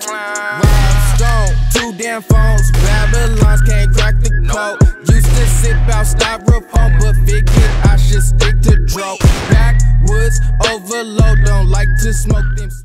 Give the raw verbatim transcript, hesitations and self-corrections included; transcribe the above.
Rob Stone, two damn phones, Babylons can't crack the code. Used to sip out styrofoam, but figured I should stick to dro. Backwoods overload, don't like to smoke them.